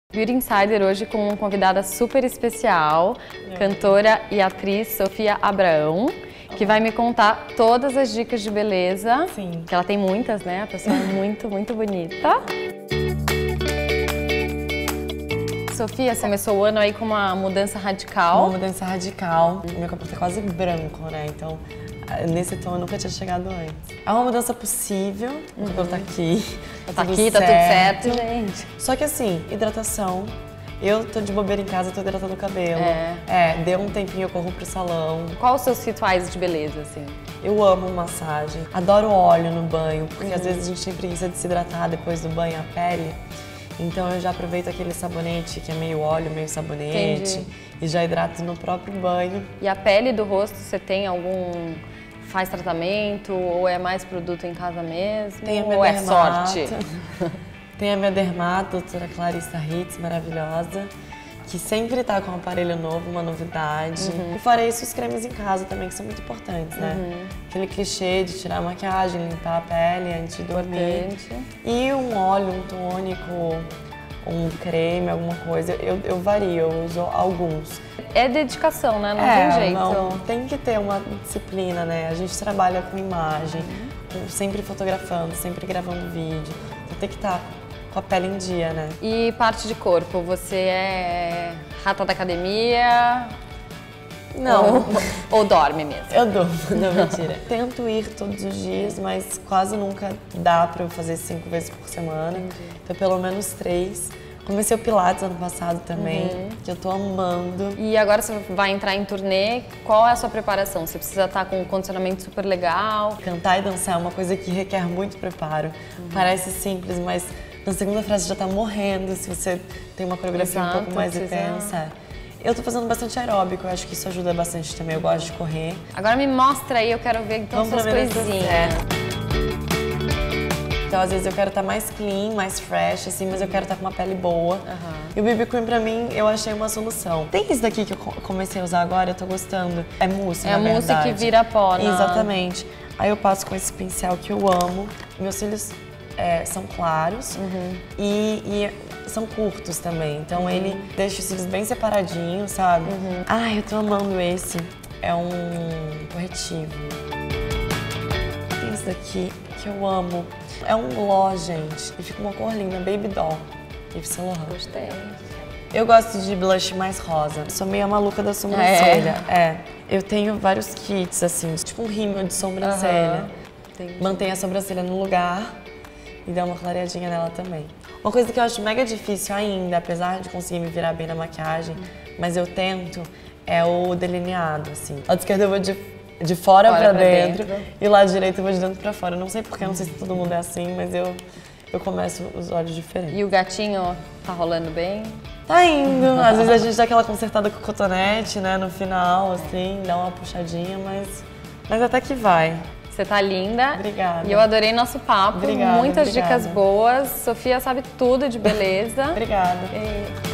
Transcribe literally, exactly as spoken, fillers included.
Beauty Insider hoje com uma convidada super especial, é. cantora e atriz Sofia Abraão, que vai me contar todas as dicas de beleza. Sim. Que ela tem muitas, né? A pessoa é muito, muito bonita. Sofia, você começou o ano aí com uma mudança radical. Uma mudança radical. Meu cabelo tá quase branco, né? Então, nesse tom eu nunca tinha chegado antes. É uma mudança possível, o cabelo tá aqui. Tá aqui, tá tudo certo, gente. Só que assim, hidratação. Eu tô de bobeira em casa, tô hidratando o cabelo. É. É, deu um tempinho, eu corro pro salão. Qual os seus rituais de beleza, assim? Eu amo massagem. Adoro óleo no banho, porque uhum. às vezes a gente tem preguiça de se hidratar depois do banho, a pele. Então eu já aproveito aquele sabonete que é meio óleo, meio sabonete. Entendi. E já hidrato no próprio banho. E a pele do rosto, você tem algum... Faz tratamento ou é mais produto em casa mesmo? Tem a minha ou é dermato. sorte? Tem a minha dermato, a doutora Clarissa Ritz, maravilhosa, que sempre tá com um aparelho novo, uma novidade. Uhum. E fora isso, os cremes em casa também, que são muito importantes, né? Uhum. Aquele clichê de tirar a maquiagem, limpar a pele antes de dormir. Importante. E um óleo, um tônico, um creme, alguma coisa, eu, eu vario, eu uso alguns. É dedicação, né? Não é, tem jeito. Não, tem que ter uma disciplina, né? A gente trabalha com imagem, uhum. sempre fotografando, sempre gravando vídeo. Então tem que estar com a pele em dia, né? E parte de corpo, você é rata da academia? Não. Ou, ou dorme mesmo? Eu durmo, não, mentira. Tento ir todos os dias, mas quase nunca dá pra eu fazer cinco vezes por semana. Entendi. Então pelo menos três. Comecei o Pilates ano passado também, uhum. que eu tô amando. E agora você vai entrar em turnê, qual é a sua preparação? Você precisa estar com um condicionamento super legal? Cantar e dançar é uma coisa que requer muito preparo. Uhum. Parece simples, mas na segunda frase já tá morrendo se você tem uma coreografia Exato, um pouco mais precisa... intensa. Eu tô fazendo bastante aeróbico, eu acho que isso ajuda bastante também, eu gosto de correr. Agora me mostra aí, eu quero ver então Vamos suas coisinhas. Então, às vezes eu quero estar mais clean, mais fresh, assim, mas eu quero estar com uma pele boa. Uhum. E o B B Cream, pra mim, eu achei uma solução. Tem esse daqui que eu comecei a usar agora, eu tô gostando. É mousse, É na a mousse verdade. que vira pó, né? Exatamente. Aí eu passo com esse pincel que eu amo. Meus cílios é, são claros uhum. e, e são curtos também. Então, uhum. ele deixa os cílios bem separadinhos, sabe? Uhum. Ai, eu tô amando esse. É um corretivo. Tem esse daqui que eu amo. É um gloss, gente, e fica uma cor linda, Baby Doll, Yves Saint Laurent. Gostei. Eu gosto de blush mais rosa, sou meio a maluca da sobrancelha. É. é. Eu tenho vários kits, assim, tipo um rímel de sobrancelha. Uhum. Mantém a sobrancelha no lugar e dá uma clareadinha nela também. Uma coisa que eu acho mega difícil ainda, apesar de conseguir me virar bem na maquiagem, mas eu tento, é o delineado, assim. Do lado esquerdo eu vou de... De fora, fora pra, pra dentro, dentro e o lado direito eu vou de dentro pra fora. Eu não sei porquê, não sei se todo mundo é assim, mas eu, eu começo os olhos diferentes. E o gatinho tá rolando bem? Tá indo. Às vezes a gente dá aquela consertada com o cotonete, né, no final, assim, dá uma puxadinha, mas, mas até que vai. Você tá linda. Obrigada. E eu adorei nosso papo. Obrigada, Muitas obrigada. dicas boas. Sofia sabe tudo de beleza. Obrigada. E...